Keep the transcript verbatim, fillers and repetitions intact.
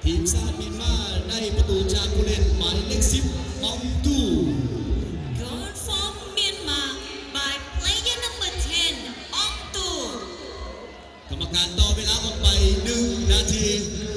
ทีมชาติเมียนมาได้ประตูจากผู้เล่นหมายเลขสิบอองตู Goal for Myanmar by player number ten อองตูกรรมการต่อเวลาออกไปหนึ่งนาที